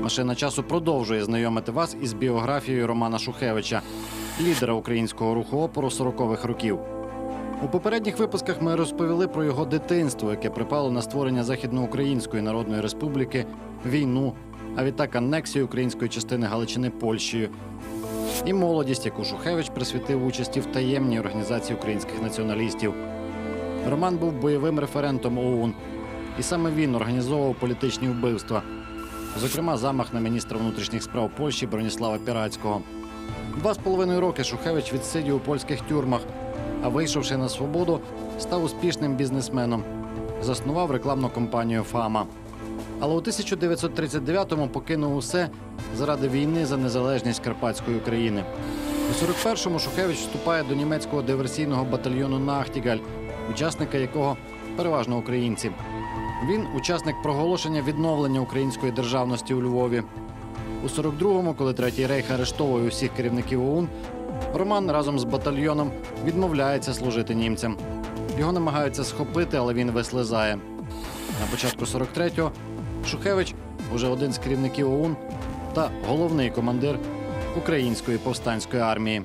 Машина часу продовжує знайомити вас із біографією Романа Шухевича, лідера українського руху опору 40-х років. У попередніх випусках ми розповіли про його дитинство, яке припало на створення Західноукраїнської Народної Республіки, війну, а відтак анексію української частини Галичини Польщею, і молодість, яку Шухевич присвятив участі в таємній організації українських націоналістів. Роман був бойовим референтом ОУН, і саме він організовував політичні вбивства, зокрема замах на міністра внутрішніх справ Польщі Броніслава Пірацького. 2,5 роки Шухевич відсидів у польських тюрмах, а вийшовши на свободу, став успішним бізнесменом. Заснував рекламну компанію «Фама». Але у 1939-му покинув усе заради війни за незалежність Карпатської України. У 41-му Шухевич вступає до німецького диверсійного батальйону «Нахтігаль», учасника якого переважно українці. Він – учасник проголошення відновлення української державності у Львові. У 42-му, коли Третій рейх арештовує усіх керівників ОУН, Роман разом з батальйоном відмовляється служити німцям. Його намагаються схопити, але він вислизає. На початку 43-го Шухевич уже один з керівників ОУН та головний командир Української повстанської армії.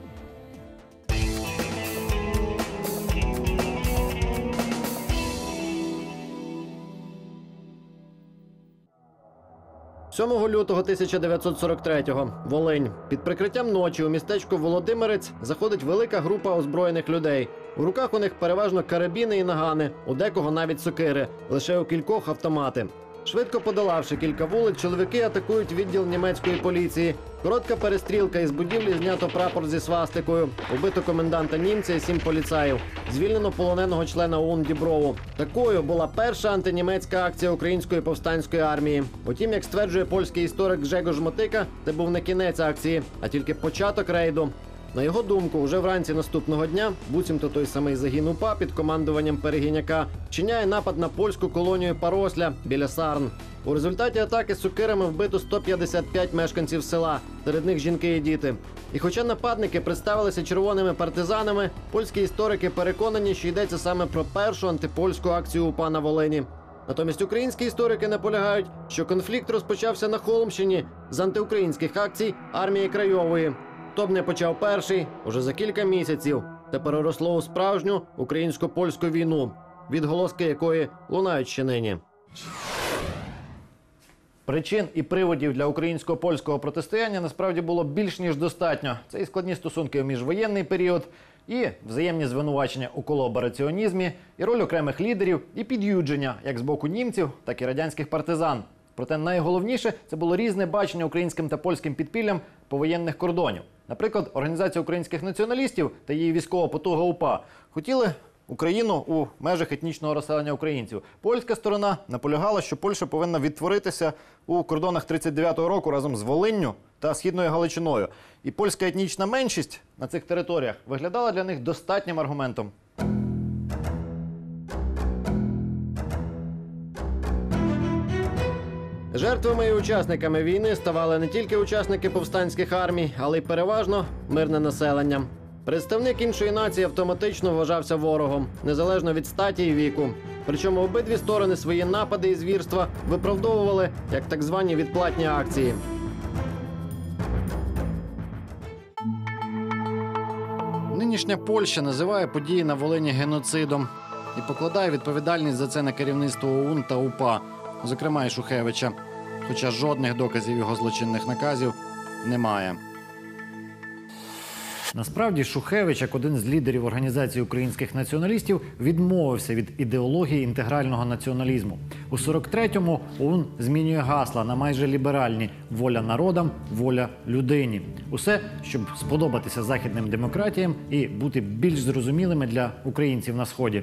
7 лютого 1943-го. Волинь. Під прикриттям ночі у містечко Володимирець заходить велика група озброєних людей. У руках у них переважно карабіни і нагани, у декого навіть сокири, лише у кількох автомати. Швидко подолавши кілька вулиць, чоловіки атакують відділ німецької поліції. Коротка перестрілка, із будівлі знято прапор зі свастикою. Убито коменданта німця і 7 поліцаїв. Звільнено полоненого члена ОУН Діброву. Такою була перша антинімецька акція Української повстанської армії. Утім, як стверджує польський історик Гжегош Мотика, це був не кінець акції, а тільки початок рейду. На його думку, уже вранці наступного дня, буцімто той самий загін УПА під командуванням Перегіняка вчиняє напад на польську колонію Паросля біля Сарн. У результаті атаки з сокирами вбито 155 мешканців села, серед них жінки і діти. І хоча нападники представилися червоними партизанами, польські історики переконані, що йдеться саме про першу антипольську акцію УПА на Волині. Натомість українські історики наполягають, що конфлікт розпочався на Холмщині з антиукраїнських акцій армії Крайової. Хто б не почав перший, уже за кілька місяців це переросло у справжню українсько-польську війну, відголоски якої лунають ще нині. Причин і приводів для українсько-польського протистояння насправді було більш ніж достатньо. Це і складні стосунки у міжвоєнний період, і взаємні звинувачення у колабораціонізмі, і роль окремих лідерів, і під'юдження як з боку німців, так і радянських партизан. Проте найголовніше – це було різне бачення українським та польським підпіллям повоєнних кордонів. Наприклад, Організація українських націоналістів та її військова потуга УПА хотіли Україну у межах етнічного розселення українців. Польська сторона наполягала, що Польща повинна відтворитися у кордонах 1939 року разом з Волинню та Східною Галичиною. І польська етнічна меншість на цих територіях виглядала для них достатнім аргументом. Жертвами і учасниками війни ставали не тільки учасники повстанських армій, але й переважно мирне населення. Представник іншої нації автоматично вважався ворогом, незалежно від статі і віку. Причому обидві сторони свої напади і звірства виправдовували як так звані відплатні акції. Нинішня Польща називає події на Волині геноцидом і покладає відповідальність за це на керівництво ОУН та УПА, зокрема і Шухевича, хоча жодних доказів його злочинних наказів немає. Насправді Шухевич, як один з лідерів Організації українських націоналістів, відмовився від ідеології інтегрального націоналізму. У 43-му ОУН змінює гасла на майже ліберальні «воля народам, воля людині». Усе, щоб сподобатися західним демократіям і бути більш зрозумілими для українців на Сході.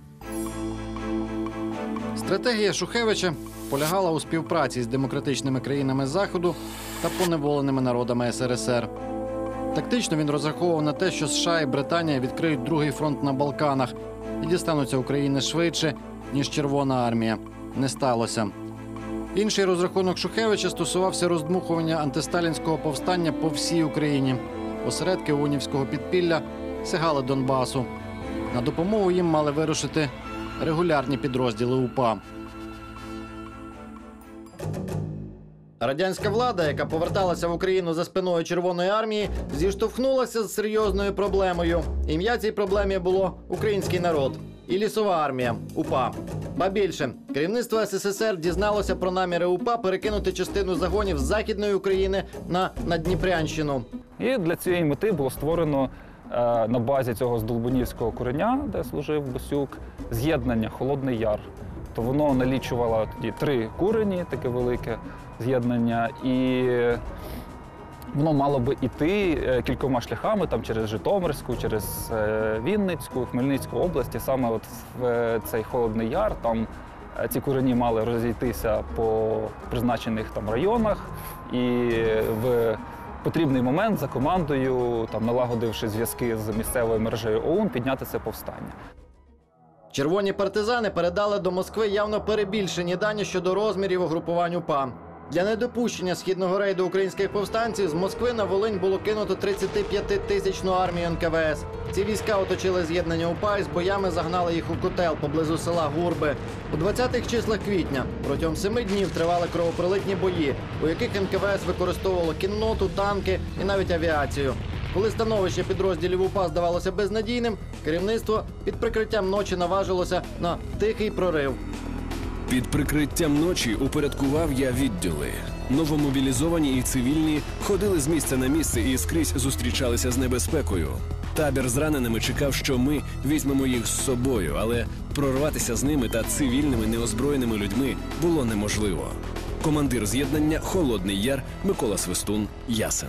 Стратегія Шухевича полягала у співпраці з демократичними країнами Заходу та поневоленими народами СРСР. Тактично він розраховував на те, що США і Британія відкриють другий фронт на Балканах і дістануться України швидше, ніж Червона армія. Не сталося. Інший розрахунок Шухевича стосувався роздмухування антисталінського повстання по всій Україні. Осередки ОУНівського підпілля сягали Донбасу. На допомогу їм мали вирушити регулярні підрозділи УПА. Радянська влада, яка поверталася в Україну за спиною Червоної армії, зіштовхнулася з серйозною проблемою. Ім'я цій проблемі було «Український народ» і лісова армія – УПА. Ба більше, керівництво СССР дізналося про наміри УПА перекинути частину загонів з Західної України на Наддніпрянщину. І для цієї мети було створено на базі цього Здолбунівського куреня, де служив Басюк, з'єднання «Холодний Яр». То воно налічувало тоді 3 курені, таке велике з'єднання, і воно мало би йти кількома шляхами, там через Житомирську, через Вінницьку, Хмельницьку області. Саме от в цей Холодний Яр, там ці курені мали розійтися по призначених там районах, і в потрібний момент за командою, там налагодивши зв'язки з місцевою мережею ОУН, підняти це повстання. Червоні партизани передали до Москви явно перебільшені дані щодо розмірів угрупувань УПА. Для недопущення східного рейду українських повстанців з Москви на Волинь було кинуто 35-тисячну армію НКВС. Ці війська оточили з'єднання УПА і з боями загнали їх у котел поблизу села Гурби. У 20-х числах квітня протягом 7 днів тривали кровопролитні бої, у яких НКВС використовувало кінноту, танки і навіть авіацію. Коли становище підрозділів УПА здавалося безнадійним, керівництво під прикриттям ночі наважилося на тихий прорив. Під прикриттям ночі упорядкував я відділи. Новомобілізовані і цивільні ходили з місця на місце і скрізь зустрічалися з небезпекою. Табір з раненими чекав, що ми візьмемо їх з собою, але прорватися з ними та цивільними неозброєними людьми було неможливо. Командир з'єднання «Холодний Яр» Микола Свистун, Ясен.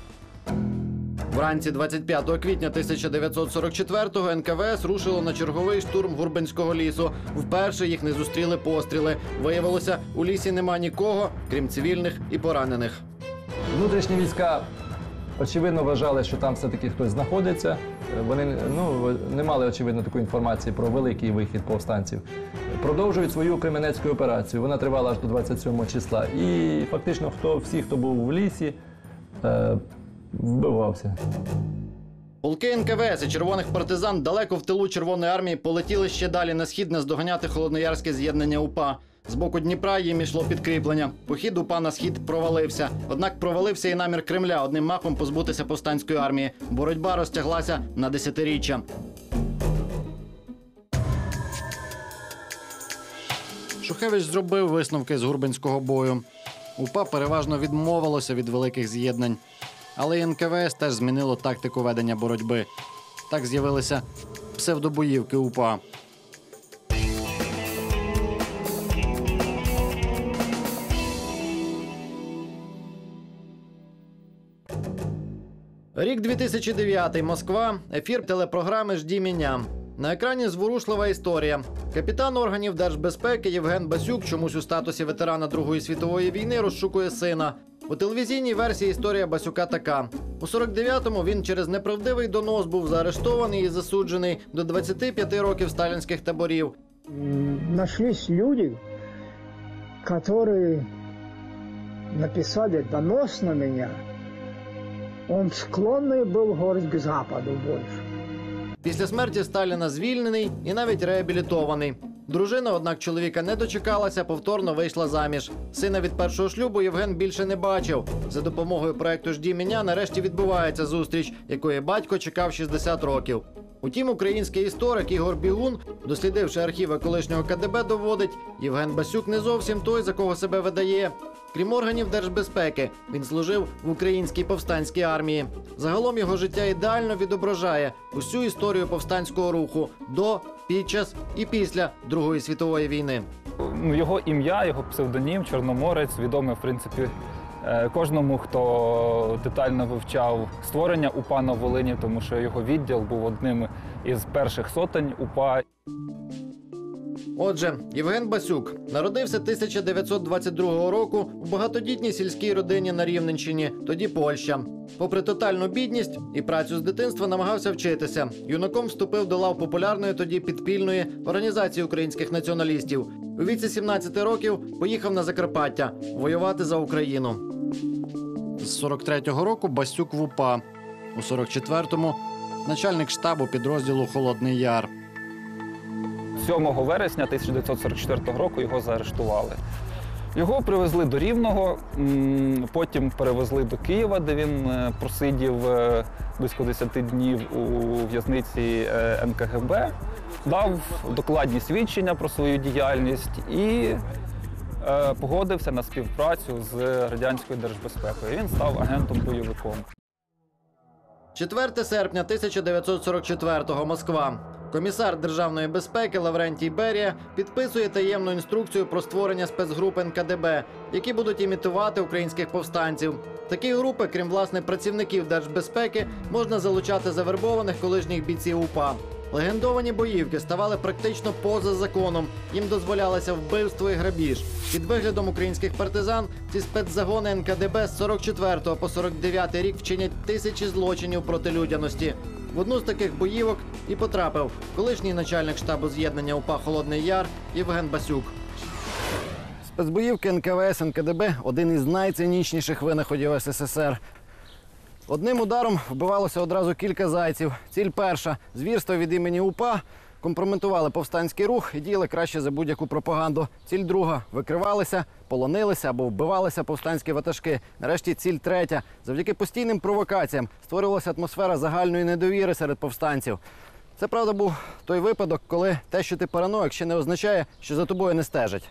Вранці 25 квітня 1944-го НКВС рушило на черговий штурм Гурбинського лісу. Вперше їх не зустріли постріли. Виявилося, у лісі нема нікого, крім цивільних і поранених. Внутрішні війська, очевидно, вважали, що там все-таки хтось знаходиться. Вони не мали, очевидно, такої інформації про великий вихід повстанців. Продовжують свою кременецьку операцію. Вона тривала аж до 27 числа. І фактично всі, хто був в лісі, вбивався. Полки НКВС і червоних партизан далеко в тилу Червоної армії полетіли ще далі на схід наздоганяти холодноярське з'єднання УПА. З боку Дніпра їм йшло підкріплення. Похід УПА на схід провалився. Однак провалився і намір Кремля одним махом позбутися повстанської армії. Боротьба розтяглася на десятиріччя. Шухевич зробив висновки з Гурбинського бою. УПА переважно відмовилося від великих з'єднань. Але і НКВС теж змінило тактику ведення боротьби. Так з'явилися псевдобоївки УПА. Рік 2009. Москва. Ефір телепрограми «Жді мене». На екрані зворушлива історія. Капітан органів держбезпеки Євген Басюк чомусь у статусі ветерана Другої світової війни розшукує сина. У телевізійній версії історія Басюка така. У 49-му він через неправдивий донос був заарештований і засуджений до 25 років сталінських таборів. Нашлись люди, которые написали донос на меня. Он склонный был говорить к Западу больше. Після смерті Сталіна звільнений і навіть реабілітований. Дружина, однак, чоловіка не дочекалася, повторно вийшла заміж. Сина від першого шлюбу Євген більше не бачив. За допомогою проекту «Жді мене» нарешті відбувається зустріч, якої батько чекав 60 років. Утім, український історик Ігор Бігун, дослідивши архіви колишнього КДБ, доводить, Євген Басюк не зовсім той, за кого себе видає. Крім органів держбезпеки, він служив в українській повстанській армії. Загалом його життя ідеально відображає усю історію повстанського руху до, під час і після Другої світової війни. Його ім'я, його псевдонім Чорноморець відомий, в принципі, кожному, хто детально вивчав створення УПА на Волині, тому що його відділ був одним із перших сотень УПА. Отже, Євген Басюк народився 1922 року в багатодітній сільській родині на Рівненщині, тоді Польща. Попри тотальну бідність і працю з дитинства, намагався вчитися. Юнаком вступив до лав популярної тоді підпільної організації українських націоналістів. У віці 17 років поїхав на Закарпаття воювати за Україну. З 43-го року Басюк в УПА. У 44-му начальник штабу підрозділу «Холодний Яр». 7 вересня 1944 року його заарештували. Його привезли до Рівного, потім перевезли до Києва, де він просидів близько 10 днів у в'язниці НКГБ, дав докладні свідчення про свою діяльність і погодився на співпрацю з радянською держбезпекою. Він став агентом-бойовиком. 4 серпня 1944-го, Москва. Комісар Державної безпеки Лаврентій Берія підписує таємну інструкцію про створення спецгруп НКДБ, які будуть імітувати українських повстанців. Такі групи, крім власне працівників держбезпеки, можна залучати завербованих колишніх бійців УПА. Легендовані боївки ставали практично поза законом. Їм дозволялося вбивство і грабіж. Під виглядом українських партизан ці спецзагони НКДБ з 44 по 49 рік вчинять тисячі злочинів проти людяності. В одну з таких боївок і потрапив колишній начальник штабу з'єднання УПА «Холодний Яр» Євген Басюк. Спецбоївки НКВС НКДБ – один із найцинічніших винаходів СССР. Одним ударом вбивалося одразу кілька зайців. Ціль перша – звірство від імені УПА, компрометували повстанський рух і діяли краще за будь-яку пропаганду. Ціль друга – викривалися, полонилися або вбивалися повстанські ватажки. Нарешті ціль третя – завдяки постійним провокаціям створювалася атмосфера загальної недовіри серед повстанців. Це, правда, був той випадок, коли те, що ти параноїк, ще не означає, що за тобою не стежать.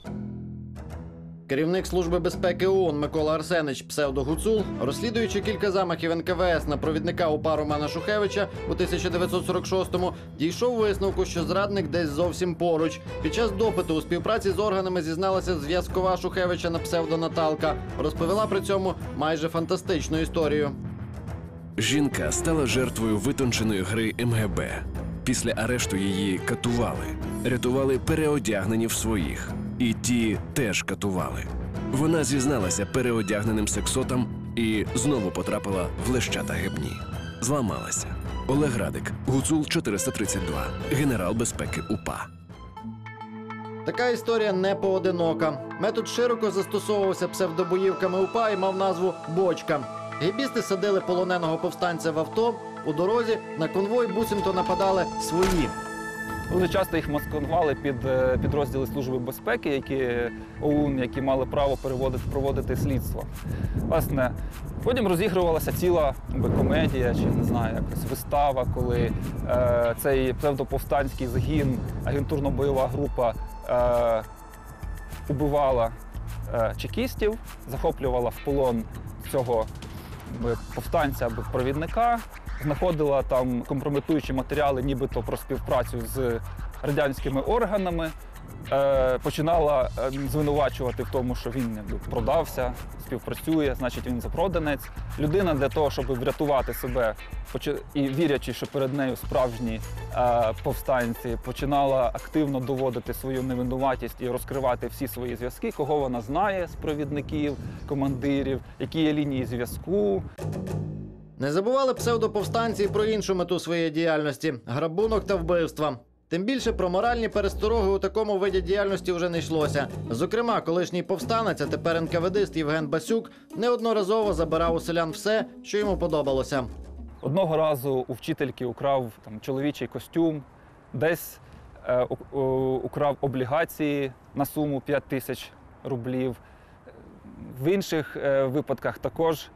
Керівник Служби безпеки ООН Микола Арсенич, псевдо Гуцул, розслідуючи кілька замахів НКВС на провідника УПА Романа Шухевича у 1946-му, дійшов висновку, що зрадник десь зовсім поруч. Під час допиту у співпраці з органами зізналася зв'язкова Шухевича на псевдо Наталка. Розповіла при цьому майже фантастичну історію. Жінка стала жертвою витонченої гри МГБ. Після арешту її катували. Рятували переодягнені в своїх. І ті теж катували. Вона зізналася переодягненим сексотам і знову потрапила в лещата гибні. Зламалася. Олег Радик, Гуцул 432, генерал безпеки УПА. Така історія не поодинока. Метод широко застосовувався псевдобоївками УПА і мав назву «бочка». Гібісти садили полоненого повстанця в авто, у дорозі на конвой буцімто нападали свої. Дуже часто їх маскували під підрозділи Служби безпеки, ОУН, які мали право проводити слідство. Власне, потім розігрувалася ціла комедія, чи не знаю, якась вистава, коли цей псевдоповстанський загін, агентурно-бойова група убивала чекістів, захоплювала в полон цього повстанця або провідника, знаходила там компрометуючі матеріали нібито про співпрацю з радянськими органами, починала звинувачувати в тому, що він продався, співпрацює, значить він запроданець. Людина для того, щоб врятувати себе і вірячи, що перед нею справжні повстанці, починала активно доводити свою невинуватість і розкривати всі свої зв'язки, кого вона знає з провідників, командирів, які є лінії зв'язку. Не забували псевдоповстанці про іншу мету своєї діяльності – грабунок та вбивства. Тим більше про моральні перестороги у такому виді діяльності вже не йшлося. Зокрема, колишній повстанець, а тепер НКВДист Євген Басюк неодноразово забирав у селян все, що йому подобалося. Одного разу у вчительки украв чоловічий костюм, десь украв облігації на суму 5 тисяч рублів. В інших випадках також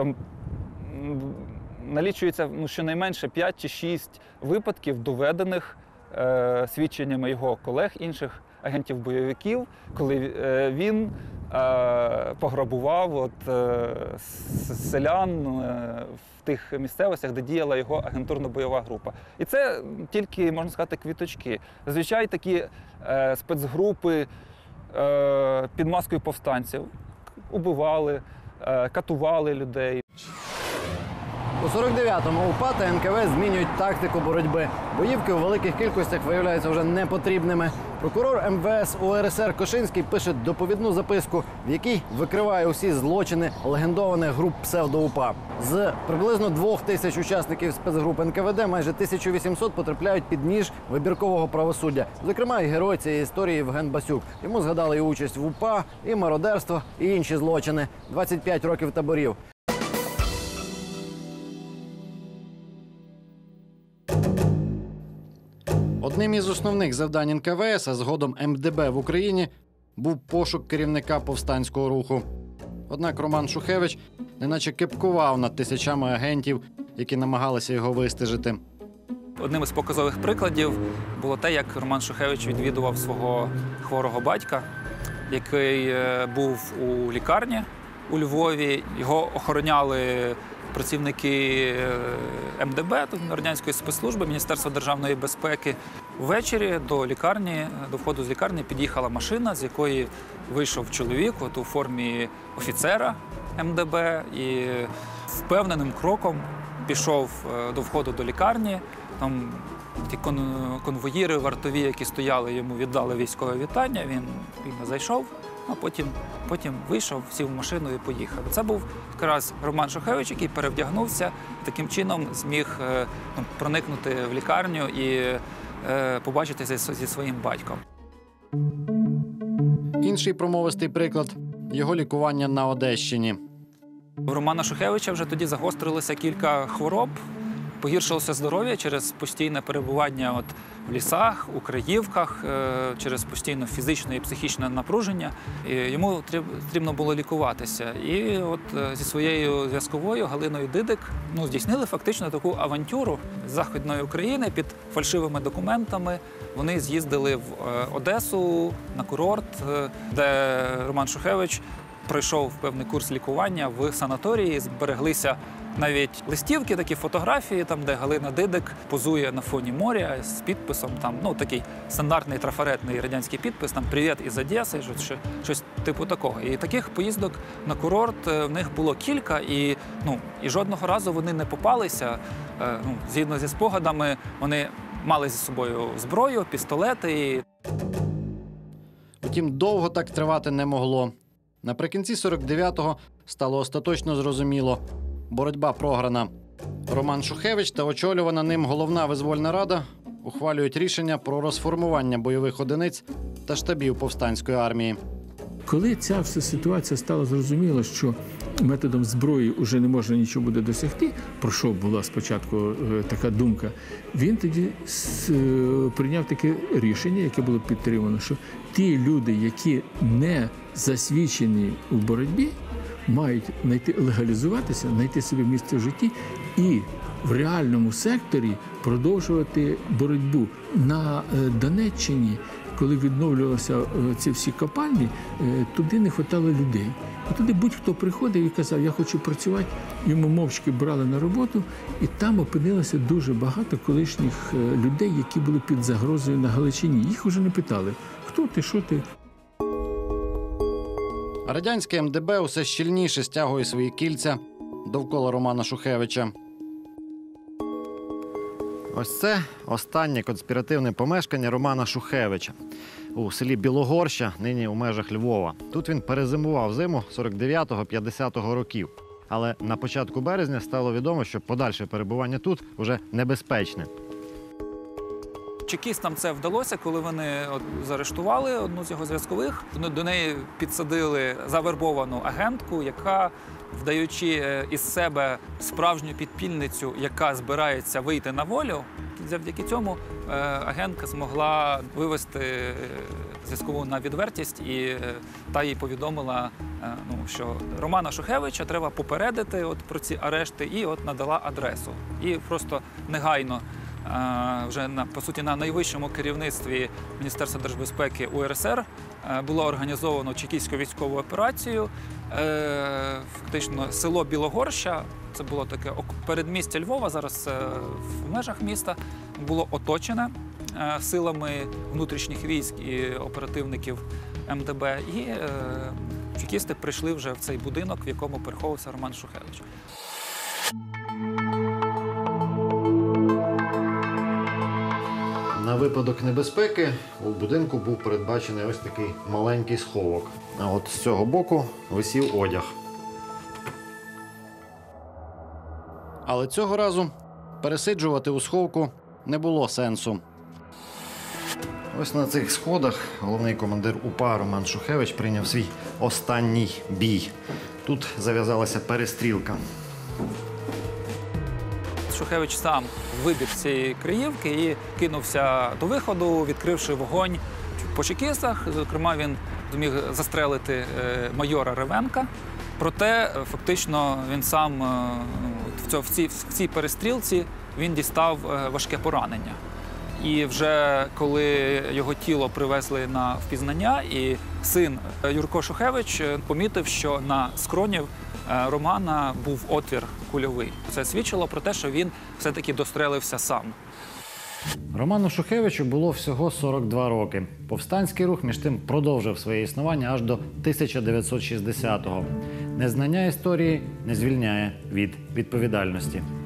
налічується щонайменше 5 чи 6 випадків, доведених свідченнями його колег, інших агентів-бойовиків, коли він пограбував селян в тих місцевостях, де діяла його агентурно-бойова група. І це тільки, можна сказати, квіточки. Зазвичай такі спецгрупи під маскою повстанців убивали, катували людей. У 49-му УПА та НКВС змінюють тактику боротьби. Боївки у великих кількостях виявляються вже непотрібними. Прокурор МВС УРСР Кошинський пише доповідну записку, в якій викриває усі злочини легендованих груп псевдо-УПА. З приблизно 2000 учасників спецгруп НКВД майже 1800 потрапляють під ніж вибіркового правосуддя. Зокрема, і герой цієї історії Євген Басюк. Йому згадали і участь в УПА, і мародерство, і інші злочини. 25 років таборів. Одним із основних завдань НКВС, а згодом МДБ в Україні, був пошук керівника повстанського руху. Однак Роман Шухевич неначе кепкував над тисячами агентів, які намагалися його вистежити. Одним із показових прикладів було те, як Роман Шухевич відвідував свого хворого батька, який був у лікарні у Львові. Його охороняли працівники МДБ, радянської спецслужби, Міністерства державної безпеки. Ввечері до входу з лікарні під'їхала машина, з якої вийшов чоловік у формі офіцера МДБ і впевненим кроком пішов до входу до лікарні. Там ті конвоїри вартові, які стояли, йому віддали військове вітання, він зайшов, а потім вийшов, сів в машину і поїхав. Це був якраз Роман Шухевич, який перевдягнувся, таким чином зміг проникнути в лікарню і побачитися зі своїм батьком. Інший промовистий приклад – його лікування на Одещині. У Романа Шухевича вже тоді загострилося кілька хвороб. Погіршилося здоров'я через постійне перебування в лісах, у краївках, через постійне фізичне і психічне напруження. І йому потрібно було лікуватися. І зі своєю зв'язковою Галиною Дидик здійснили фактично таку авантюру з Західної України під фальшивими документами. Вони з'їздили в Одесу на курорт, де Роман Шухевич пройшов певний курс лікування в санаторії, збереглися навіть листівки, такі фотографії, там, де Галина Дидик позує на фоні моря з підписом, такий стандартний трафаретний радянський підпис, там «Привіт із Одеси», щось типу такого. І таких поїздок на курорт в них було кілька, і жодного разу вони не попалися. Згідно зі спогадами, вони мали зі собою зброю, пістолети. Втім, довго так тривати не могло. Наприкінці 49-го стало остаточно зрозуміло – боротьба програна. Роман Шухевич та очолювана ним головна визвольна рада ухвалюють рішення про розформування бойових одиниць та штабів повстанської армії. Коли ця вся ситуація стала зрозуміло, що методом зброї вже не можна нічого буде досягти, про що була спочатку така думка, він тоді прийняв таке рішення, яке було підтримано, що ті люди, які не засвідчені у боротьбі, мають легалізуватися, знайти собі місце в житті і в реальному секторі продовжувати боротьбу. На Донеччині, коли відновлювалися ці всі копальні, туди не вистачало людей. І туди будь-хто приходив і казав, я хочу працювати, йому мовчки брали на роботу, і там опинилося дуже багато колишніх людей, які були під загрозою на Галичині. Їх вже не питали, хто ти, що ти. Радянське МДБ усе щільніше стягує свої кільця довкола Романа Шухевича. Ось це останнє конспіративне помешкання Романа Шухевича у селі Білогорща, нині у межах Львова. Тут він перезимував зиму 49-50 років. Але на початку березня стало відомо, що подальше перебування тут вже небезпечне. Чекістам це вдалося, коли вони заарештували одну з його зв'язкових. До неї підсадили завербовану агентку, яка, вдаючи із себе справжню підпільницю, яка збирається вийти на волю, завдяки цьому агентка змогла вивести зв'язкову на відвертість, і та їй повідомила, що Романа Шухевича треба попередити про ці арешти, і надала адресу. І просто негайно вже по суті на найвищому керівництві Міністерства держбезпеки УРСР було організовано чекістську військову операцію. Фактично село Білогорща, це було таке передмістя Львова, зараз в межах міста, було оточене силами внутрішніх військ і оперативників МДБ. І чекісти прийшли вже в цей будинок, в якому переховувався Роман Шухевич. На випадок небезпеки у будинку був передбачений ось такий маленький сховок. А от з цього боку висів одяг. Але цього разу пересиджувати у сховку не було сенсу. Ось на цих сходах головний командир УПА Роман Шухевич прийняв свій останній бій. Тут зав'язалася перестрілка. Шухевич сам вибіг з цієї криївки і кинувся до виходу, відкривши вогонь по чекістах. Зокрема, він зміг застрелити майора Ревенка. Проте фактично він сам в цій перестрілці він дістав важке поранення. І вже коли його тіло привезли на впізнання, і син Юрко Шухевич помітив, що на скроні Романа був отвір кульовий. Це свідчило про те, що він все-таки дострелився сам. Роману Шухевичу було всього 42 роки. Повстанський рух, між тим, продовжив своє існування аж до 1960-го. Незнання історії не звільняє від відповідальності.